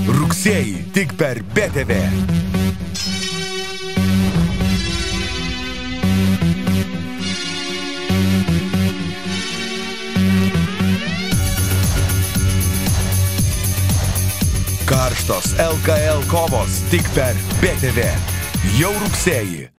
Rugsėjį tik per BTV. Karštos LKL kovos tik per BTV. Jau rugsėjį.